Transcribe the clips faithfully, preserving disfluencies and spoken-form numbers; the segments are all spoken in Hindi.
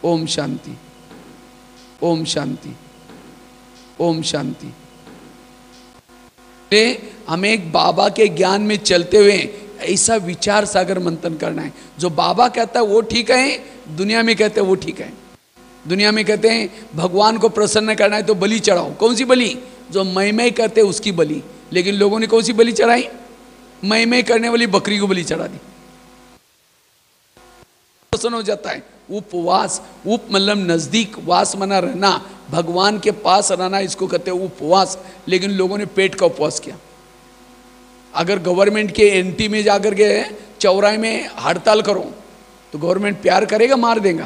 ओम शांति, ओम शांति, ओम शांति। हमें एक बाबा के ज्ञान में चलते हुए ऐसा विचार सागर मंथन करना है। जो बाबा कहता है वो ठीक है, दुनिया में कहते हैं वो ठीक है। दुनिया में कहते हैं भगवान को प्रसन्न करना है तो बलि चढ़ाओ। कौन सी बलि? जो मई मई करते उसकी बलि। लेकिन लोगों ने कौन सी बलि चढ़ाई? मई मई करने वाली बकरी को बलि चढ़ा दी। प्रसन्न हो जाता है। उपवास, उप मतलब नजदीक, वास मना रहना, भगवान के पास रहना, इसको कहते हैं उपवास। लेकिन लोगों ने पेट का उपवास किया। अगर गवर्नमेंट के एंटी में जाकर के चौराहे में हड़ताल करो तो गवर्नमेंट प्यार करेगा, मार देगा?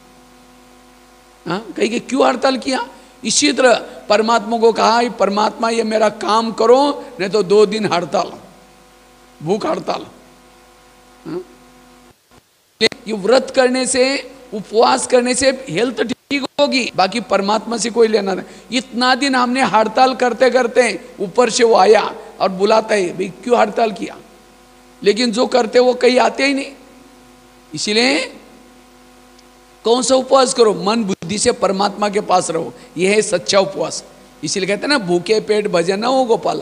हाँ, कहेंगे क्यों हड़ताल किया? इसी तरह परमात्मा को कहा, परमात्मा ये मेरा काम करो, नहीं तो दो दिन हड़ताल, भूख हड़ताल। हाँ? ये व्रत करने से, उपवास करने से हेल्थ ठीक होगी, बाकी परमात्मा से कोई लेना नहीं। इतना दिन हमने हड़ताल करते करते ऊपर से वो आया और बुलाता है, भाई क्यों हड़ताल किया? लेकिन जो करते वो कहीं आते ही नहीं। इसीलिए कौन सा उपवास करो? मन बुद्धि से परमात्मा के पास रहो, यह है सच्चा उपवास। इसीलिए कहते हैं ना, भूखे पेट भजन न हो गोपाला।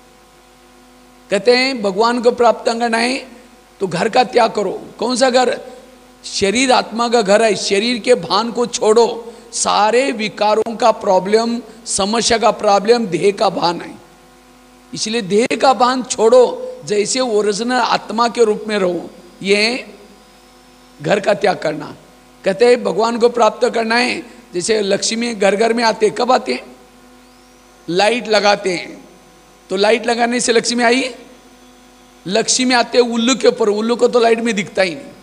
कहते हैं भगवान को प्राप्त करना है तो घर का त्याग करो। कौन सा घर? शरीर आत्मा का घर है। शरीर के भान को छोड़ो। सारे विकारों का प्रॉब्लम, समस्या का प्रॉब्लम देह का भान है। इसलिए देह का भान छोड़ो, जैसे ओरिजिनल आत्मा के रूप में रहो। ये घर का त्याग करना। कहते हैं भगवान को प्राप्त करना है, जैसे लक्ष्मी घर घर में आते, कब आते हैं? लाइट लगाते हैं, तो लाइट लगाने से लक्ष्मी आई? लक्ष्मी आते हैं उल्लू के ऊपर, उल्लू को तो लाइट में दिखता ही नहीं।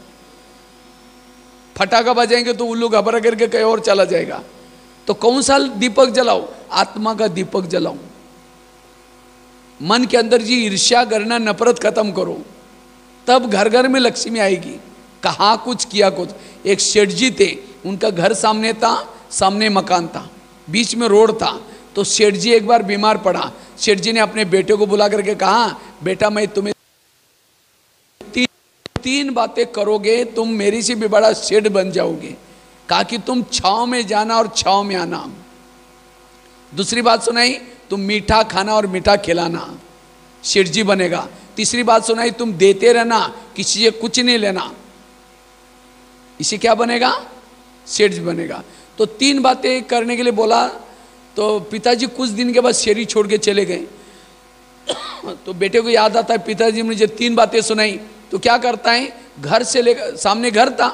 फटाका बजाएंगे तो उल्लू घबरा करके कहीं और चला जाएगा। तो कौन सा दीपक जलाओ? आत्मा का दीपक जलाओ। मन के अंदर जी ईर्ष्या करना, नफरत खत्म करो, तब घर घर में लक्ष्मी आएगी। कहा कुछ किया कुछ। एक सेठ जी थे, उनका घर सामने था, सामने मकान था, बीच में रोड था। तो सेठ जी एक बार बीमार पड़ा। सेठ जी ने अपने बेटे को बुला करके कहा, बेटा मैं तुम्हें तीन, तीन बातें करोगे, तुम मेरी से भी बड़ा सेठ बन जाओगे। कहा कि तुम छांव में जाना और छांव में आना। दूसरी बात सुनाई, तुम मीठा खाना और मीठा खिलाना, सेठ जी बनेगा। तीसरी बात सुनाई, तुम देते रहना, किसी से कुछ नहीं लेना, इसे क्या बनेगा? सेठ बनेगा। तो तीन बातें करने के लिए बोला। तो पिताजी कुछ दिन के बाद शरीर छोड़ के चले गए। तो बेटे को याद आता है, पिताजी मुझे तीन बातें सुनाई। तो क्या करता है, घर से लेकर, सामने घर था,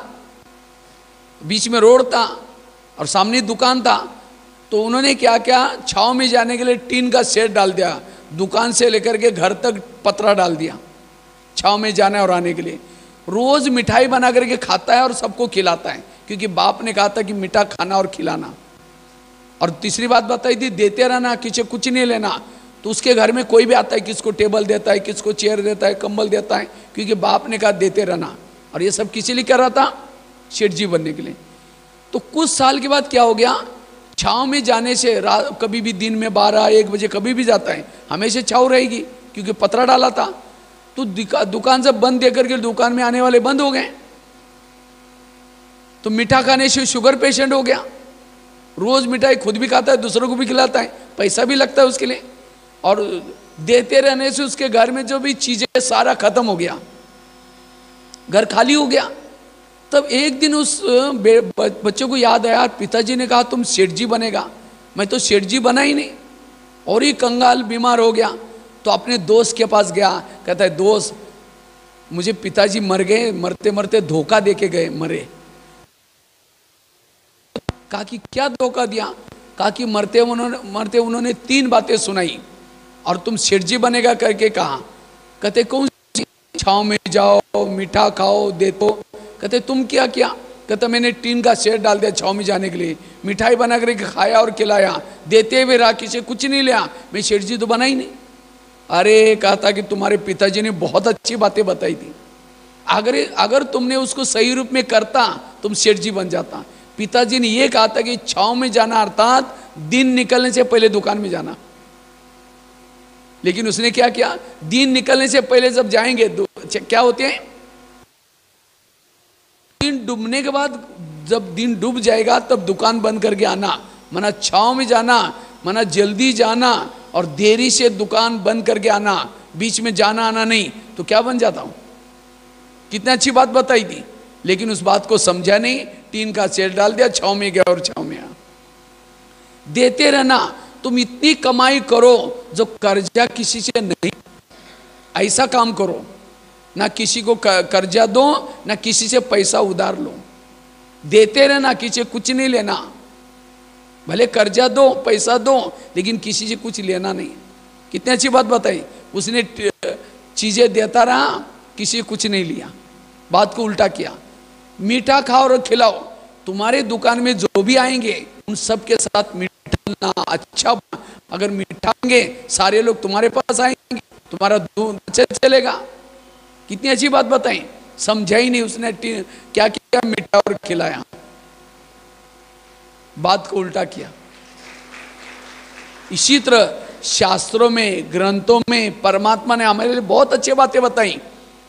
बीच में रोड था और सामने दुकान था। तो उन्होंने क्या क्या, छांव में जाने के लिए टीन का सेट डाल दिया, दुकान से लेकर के घर तक पतरा डाल दिया, छांव में जाने और आने के लिए। रोज मिठाई बना करके खाता है और सबको खिलाता है, क्योंकि बाप ने कहा था कि मीठा खाना और खिलाना। और तीसरी बात बताई थी, देते रहना, किसी कुछ नहीं लेना। तो उसके घर में कोई भी आता है, किसको टेबल देता है, किसको चेयर देता है, कंबल देता है, क्योंकि बाप ने कहा देते रहना। और ये सब किसी लिए कर रहा था? सेठ जी बनने के लिए। तो कुछ साल के बाद क्या हो गया, छाँव में जाने से रात, कभी भी दिन में बारह एक बजे कभी भी जाता है, हमेशा छाँव रहेगी, क्योंकि पतरा डाला था। तो दुकान से बंद देकर के दुकान में आने वाले बंद हो गए। तो मीठा खाने से शुगर पेशेंट हो गया। रोज मिठाई खुद भी खाता है, दूसरों को भी खिलाता है, पैसा भी लगता है उसके लिए। और देते रहने से उसके घर में जो भी चीजें सारा खत्म हो गया, घर खाली हो गया। तब एक दिन उस बच्चे को याद आया, पिताजी ने कहा तुम सेठ जी बनेगा। मैं तो सेठ जी बना ही नहीं, और ही कंगाल बीमार हो गया। तो अपने दोस्त के पास गया, कहता है दोस्त मुझे पिताजी मर गए, मरते मरते धोखा देके गए, मरे। कहा कि क्या धोखा दिया? कहा कि मरते उन्होंने मरते उन्होंने तीन बातें सुनाई और तुम सेठ जी बनेगा करके कहा। कहते कौन सी? छाँव में जाओ, मीठा खाओ, दे दो। कहते तुम क्या किया? कहते मैंने टीन का सेट डाल दिया छाँव में जाने के लिए, मिठाई बना करके खाया और खिलाया, देते हुए रहा, किसी कुछ नहीं लिया, मैं सेठ जी तो बना ही नहीं। अरे कहा था कि तुम्हारे पिताजी ने बहुत अच्छी बातें बताई थी, अगर अगर तुमने उसको सही रूप में करता तुम सेठ जी बन जाता। पिताजी ने यह कहा था कि छाँव में जाना अर्थात दिन निकलने से पहले दुकान में जाना। लेकिन उसने क्या किया, दिन निकलने से पहले जब जाएंगे क्या होते हैं, दिन डूबने के बाद जब दिन डूब जाएगा तब दुकान बंद करके आना, मना छाँव में जाना, मना जल्दी जाना और देरी से दुकान बंद करके आना, बीच में जाना आना नहीं, तो क्या बन जाता हूँ। कितनी अच्छी बात बताई थी, लेकिन उस बात को समझा नहीं, टीन का सेल डाल दिया, छाँव में गया और छाँव में आ। देते रहना, तुम इतनी कमाई करो जो कर्जा किसी से नहीं, ऐसा काम करो, ना किसी को कर्जा दो ना किसी से पैसा उधार लो, देते रहना, किसी से कुछ नहीं लेना, भले कर्जा दो पैसा दो लेकिन किसी से कुछ लेना नहीं। कितनी अच्छी बात बताई, उसने चीजें देता रहा, किसी से कुछ नहीं लिया, बात को उल्टा किया। मीठा खाओ और खिलाओ, तुम्हारे दुकान में जो भी आएंगे उन सब के साथ मीठा अच्छा, अगर मीठा आएंगे सारे लोग तुम्हारे पास आएंगे, तुम्हारा दूध अच्छा चलेगा। कितनी अच्छी बात बताई, समझा ही नहीं उसने, क्या किया, मीठा और खिलाया, बात को उल्टा किया। इसी तरह शास्त्रों में ग्रंथों में परमात्मा ने हमारे लिए बहुत अच्छी बातें बताई,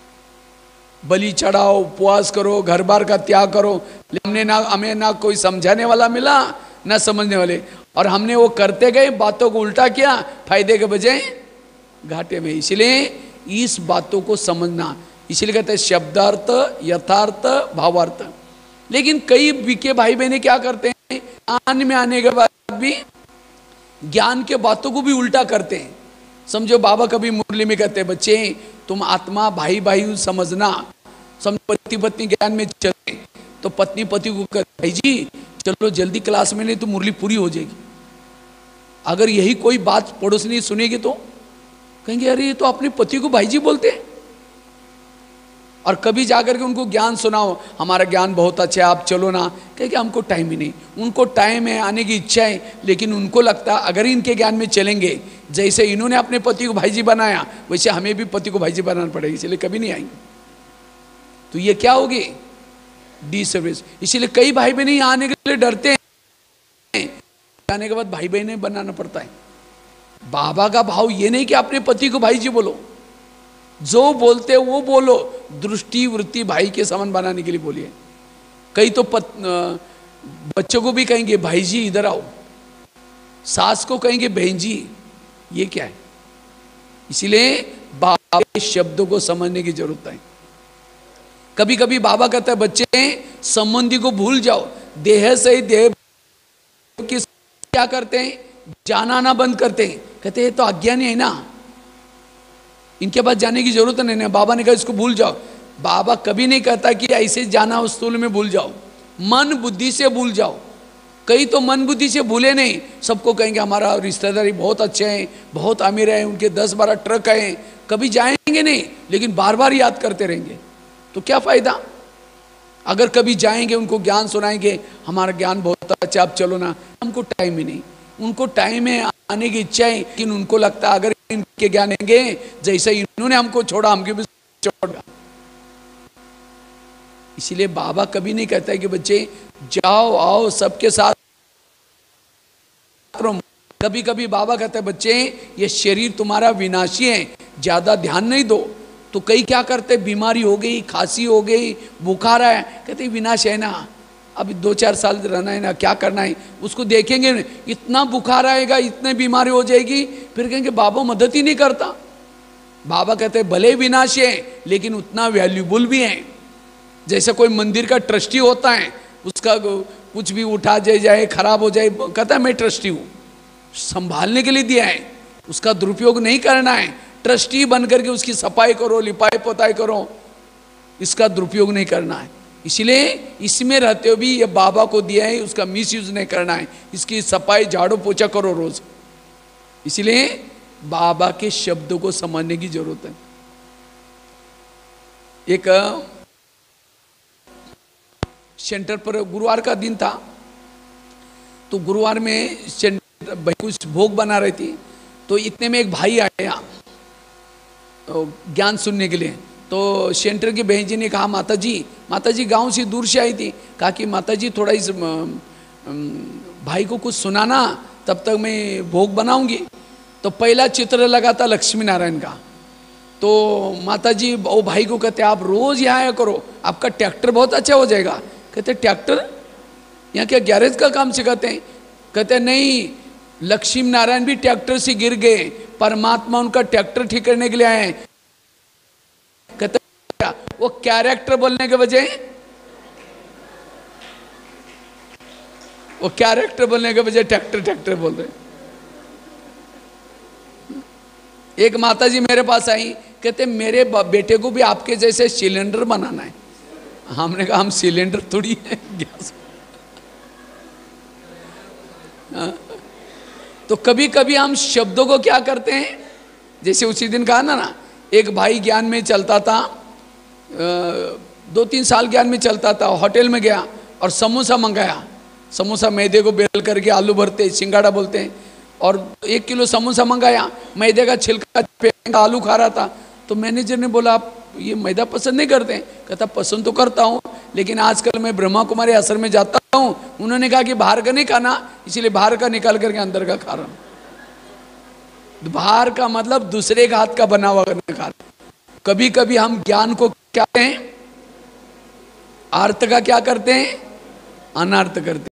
बलि चढ़ाओ, उपवास करो, घर बार का त्याग करो, हमने ना हमें ना कोई समझाने वाला मिला ना समझने वाले, और हमने वो करते गए, बातों को उल्टा किया, फायदे के बजाय घाटे में। इसलिए इस बातों को समझना, इसलिए कहते हैं शब्दार्थ यथार्थ भावार्थ। लेकिन कई बीके भाई बहने क्या करते हैं, ज्ञान में आने के बाद भी ज्ञान के बातों को भी उल्टा करते हैं। समझो बाबा कभी मुरली में कहते हैं, बच्चे तुम आत्मा भाई भाई समझना, समझो पति पत्नी ज्ञान में चले तो पत्नी पति को कहते भाई जी चलो जल्दी क्लास में, नहीं तो मुरली पूरी हो जाएगी। अगर यही कोई बात पड़ोसनी सुनेगी तो कहेंगे अरे ये तो अपने पति को भाई जी बोलते हैं। और कभी जाकर के उनको ज्ञान सुनाओ, हमारा ज्ञान बहुत अच्छा है आप चलो ना, कहेंगे हमको टाइम ही नहीं। उनको टाइम है, आने की इच्छा है, लेकिन उनको लगता है अगर इनके ज्ञान में चलेंगे, जैसे इन्होंने अपने पति को भाई जी बनाया वैसे हमें भी पति को भाई जी बनाना पड़ेगा, इसलिए कभी नहीं आएंगे। तो ये क्या होगी, डी सर्विस। इसीलिए कई भाई बहन यहाँ आने के लिए डरते हैं, आने के बाद भाई बहन बनाना पड़ता है। बाबा का भाव ये नहीं कि अपने पति को भाई जी बोलो, जो बोलते हैं वो बोलो, दृष्टि वृत्ति भाई के समान बनाने के लिए बोलिए। कई तो पत, बच्चों को भी कहेंगे भाई जी इधर आओ, सास को कहेंगे बहन जी, ये क्या है। इसीलिए बाबा के शब्दों को समझने की जरूरत है। कभी कभी बाबा कहता है बच्चे संबंधी को भूल जाओ, देह से देह किस क्या करते हैं, जाना ना बंद करते हैं, कहते हैं तो अज्ञानी है ना, इनके पास जाने की जरूरत नहीं है। बाबा ने कहा इसको भूल जाओ। बाबा कभी नहीं कहता कि ऐसे जाना उस स्थूल में भूल जाओ, मन बुद्धि से भूल जाओ। कई तो मन बुद्धि से भूले नहीं, सबको कहेंगे हमारा रिश्तेदारी बहुत अच्छे हैं, बहुत अमीर है, उनके दस बारह ट्रक हैं, कभी जाएंगे नहीं लेकिन बार बार याद करते रहेंगे, तो क्या फायदा। अगर कभी जाएंगे उनको ज्ञान सुनाएंगे, हमारा ज्ञान बहुत अच्छा आप चलो ना, हमको टाइम ही नहीं। उनको टाइम है, आने की इच्छा है, लेकिन उनको लगता है अगर इनके ज्ञान देंगे जैसे इन्होंने हमको छोड़ा हमको भी छोड़ा। इसीलिए बाबा कभी नहीं कहता है कि बच्चे जाओ आओ सबके साथ। कभी कभी बाबा कहते हैं बच्चे ये शरीर तुम्हारा विनाशी है, ज्यादा ध्यान नहीं दो। तो कई क्या करते, बीमारी हो गई, खांसी हो गई, बुखार है, कहते विनाश है ना, अभी दो चार साल रहना है ना, क्या करना है, उसको देखेंगे इतना बुखार आएगा, इतने बीमारी हो जाएगी, फिर कहेंगे बाबा मदद ही नहीं करता। बाबा कहते हैं भले विनाश है लेकिन उतना वैल्यूबल भी है। जैसे कोई मंदिर का ट्रस्टी होता है, उसका कुछ भी उठा जाए जाए खराब हो जाए, कहता है मैं ट्रस्टी हूँ, संभालने के लिए दिया है, उसका दुरुपयोग नहीं करना है। ट्रस्टी बन करके उसकी सफाई करो, लिपाई पोताई करो, इसका दुरुपयोग नहीं करना है। इसलिए इसमें रहते हुए भी ये बाबा को दिया है, उसका मिसयूज नहीं करना है, इसकी सफाई झाड़ू पोछा करो रोज। इसलिए बाबा के शब्दों को समझने की जरूरत है। एक सेंटर पर गुरुवार का दिन था, तो गुरुवार में सेंटर कुछ भोग बना रही थी, तो इतने में एक भाई आया ज्ञान सुनने के लिए। तो सेंटर की बहन जी ने कहा माता जी, माता जी गाँव से दूर से आई थी, कहा कि माता जी थोड़ा इस भाई को कुछ सुनाना, तब तक मैं भोग बनाऊंगी। तो पहला चित्र लगा था लक्ष्मी नारायण का। तो माता जी वो भाई को कहते आप रोज यहाँ आया करो, आपका ट्रैक्टर बहुत अच्छा हो जाएगा। कहते ट्रैक्टर यहाँ क्या गैरेज का काम सिखाते हैं? कहते हैं नहीं, लक्ष्मी नारायण भी ट्रैक्टर से गिर गए, परमात्मा उनका ट्रैक्टर ठीक करने के लिए आए। कहते वो कैरेक्टर बोलने के वजह वो कैरेक्टर बोलने के वजह ट्रैक्टर ट्रैक्टर बोल रहे। एक माता जी मेरे पास आई, कहते मेरे बेटे को भी आपके जैसे सिलेंडर बनाना है। हमने कहा हम सिलेंडर थोड़ी है गैस। तो कभी कभी हम शब्दों को क्या करते हैं, जैसे उसी दिन कहा ना ना एक भाई ज्ञान में चलता था, दो तीन साल ज्ञान में चलता था, होटल में गया और समोसा मंगाया। समोसा मैदे को बेल करके आलू भरते सिंगाड़ा बोलते हैं, और एक किलो समोसा मंगाया, मैदे का छिलका आलू खा रहा था। तो मैनेजर ने बोला आप ये मैदा पसंद नहीं करते हैं? कहता पसंद तो करता हूँ, लेकिन आजकल मैं ब्रह्मा कुमारी आश्रम में जाता हूँ, उन्होंने कहा कि बाहर का नहीं खाना, इसलिए बाहर का निकाल करके अंदर का खा रहा हूँ। बाहर का मतलब दूसरे का हाथ का बना हुआ खा रहा। कभी कभी हम ज्ञान को क्या हैं, अर्थ का क्या करते हैं, अनर्थ करते हैं।